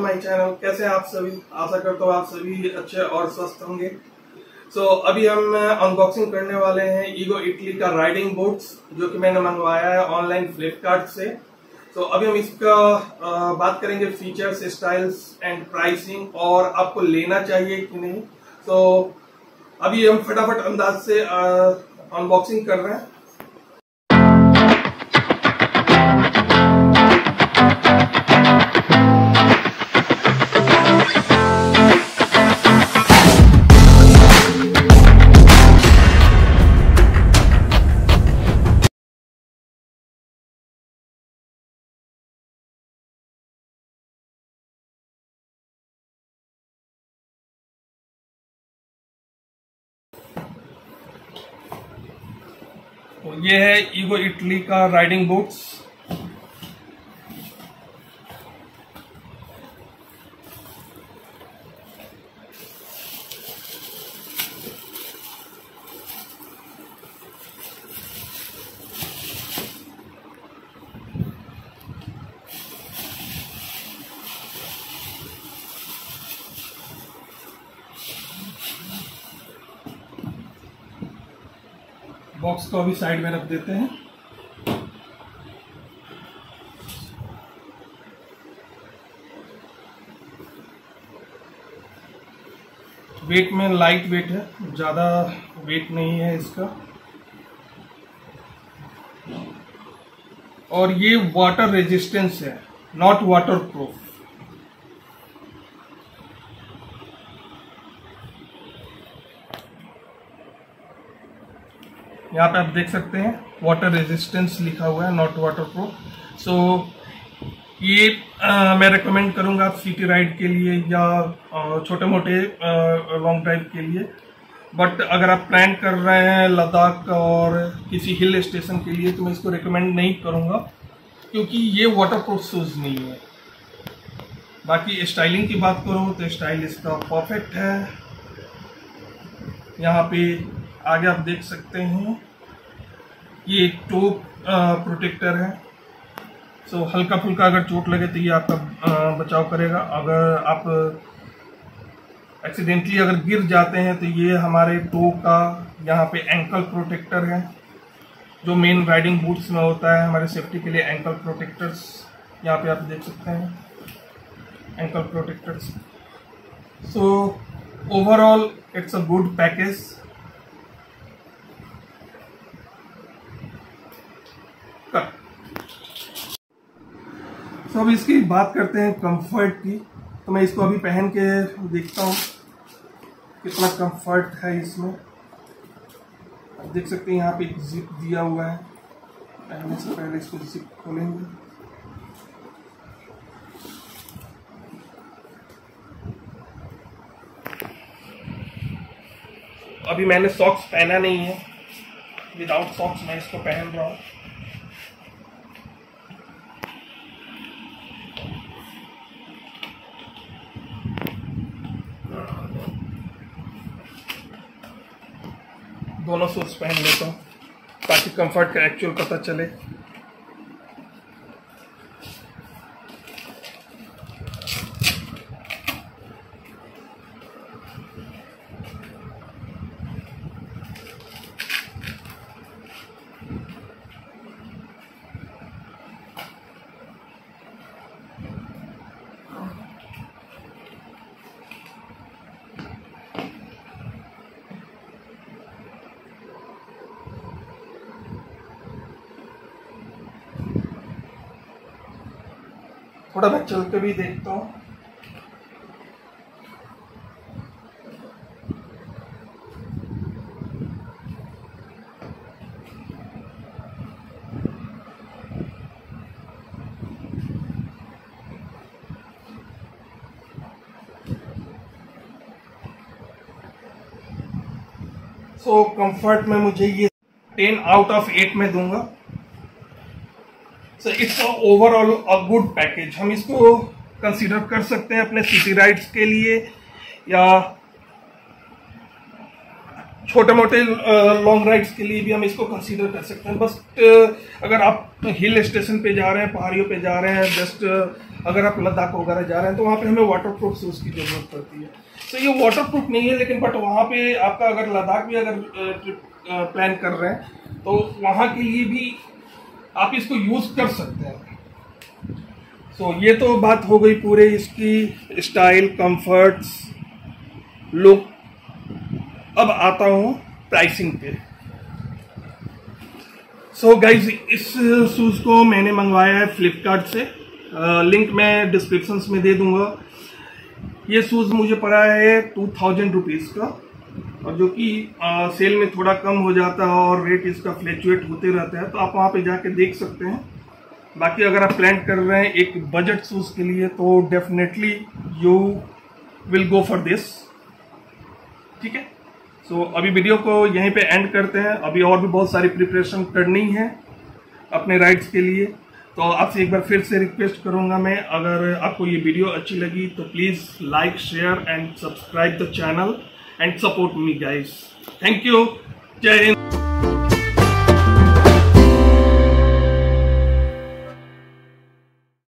My channel. कैसे हैं आप सभी? आशा करता हूँ आप सभी अच्छे और स्वस्थ होंगे। अभी हम अनबॉक्सिंग करने वाले हैं ईगो इटली का राइडिंग बूट्स, जो कि मैंने मंगवाया है ऑनलाइन फ्लिपकार्ट से। अभी हम इसका बात करेंगे फीचर्स, स्टाइल्स एंड प्राइसिंग, और आपको लेना चाहिए कि नहीं। अभी हम फटाफट अंदाज से अनबॉक्सिंग कर रहे हैं। ये है ईगो इटली का राइडिंग बूट्स। बॉक्स को अभी साइड में रख देते हैं। वेट में लाइट वेट है, ज़्यादा वेट नहीं है इसका। और ये वाटर रेजिस्टेंस है, नॉट वाटर प्रूफ। यहाँ पे आप देख सकते हैं वाटर रेजिस्टेंस लिखा हुआ है, नॉट वाटर प्रूफ। ये मैं रेकमेंड करूँगा आप सिटी राइड के लिए या छोटे मोटे लॉन्ग ड्राइव के लिए। बट अगर आप प्लान कर रहे हैं लद्दाख और किसी हिल स्टेशन के लिए, तो मैं इसको रेकमेंड नहीं करूँगा, क्योंकि ये वाटर प्रूफ शूज़ नहीं है। बाकी स्टाइलिंग की बात करूँ तो स्टाइल इसका परफेक्ट है। यहाँ पे आगे आप देख सकते हैं ये एक टो प्रोटेक्टर है। हल्का फुल्का अगर चोट लगे तो ये आपका बचाव करेगा। अगर आप एक्सीडेंटली अगर गिर जाते हैं तो ये हमारे टो का यहाँ पे एंकल प्रोटेक्टर है, जो मेन राइडिंग बूट्स में होता है हमारे सेफ्टी के लिए। एंकल प्रोटेक्टर्स यहाँ पे आप देख सकते हैं, ankle protectors. Overall it's a good package. अब इसकी बात करते हैं कंफर्ट की। तो मैं इसको अभी पहन के देखता हूँ कितना कंफर्ट है इसमें। आप देख सकते हैं यहाँ पे एक जिप दिया हुआ है। पहनने से पहले इसको जिप खोलेंगे। अभी मैंने सॉक्स पहना नहीं है, विदाउट सॉक्स मैं इसको पहन रहा हूँ। दोनों शूज पहन लेता हूँ ताकि कंफर्ट का एक्चुअल पता चले। थोड़ा मैं चल के भी देखता हूँ। कंफर्ट में मुझे ये 10 आउट ऑफ 8 में दूंगा। It's overall a good package. हम इसको कंसीडर कर सकते हैं अपने सिटी राइड्स के लिए, या छोटे मोटे लॉन्ग राइड्स के लिए भी हम इसको कंसीडर कर सकते हैं। बस अगर आप हिल स्टेशन पे जा रहे हैं, पहाड़ियों पे जा रहे हैं, जस्ट अगर आप लद्दाख वगैरह जा रहे हैं तो वहाँ पे हमें वाटर प्रूफ शूज़ की ज़रूरत पड़ती है। तो ये वाटर प्रूफ नहीं है, लेकिन बट वहाँ पे आपका अगर लद्दाख भी अगर ट्रिप प्लान कर रहे हैं तो वहाँ के लिए भी आप इसको यूज़ कर सकते हैं। सो ये तो बात हो गई पूरे इसकी स्टाइल, कंफर्ट्स, लुक। अब आता हूँ प्राइसिंग पे। सो गाइज, इस शूज़ को मैंने मंगवाया है फ्लिपकार्ट से, लिंक मैं डिस्क्रिप्शन में दे दूंगा। ये शूज़ मुझे पड़ा है 2000 रुपीज़ का, और जो कि सेल में थोड़ा कम हो जाता है और रेट इसका फ्लैक्चुएट होते रहता है, तो आप वहाँ पे जाके देख सकते हैं। बाकी अगर आप प्लान कर रहे हैं एक बजट शूज़ के लिए तो definitely you will go for this. ठीक है, सो अभी वीडियो को यहीं पे एंड करते हैं। अभी और भी बहुत सारी प्रिपरेशन करनी है अपने राइड्स के लिए, तो आपसे एक बार फिर से रिक्वेस्ट करूंगा मैं, अगर आपको ये वीडियो अच्छी लगी तो please like, share and subscribe the channel and support me guys. Thank you. जय हिंद।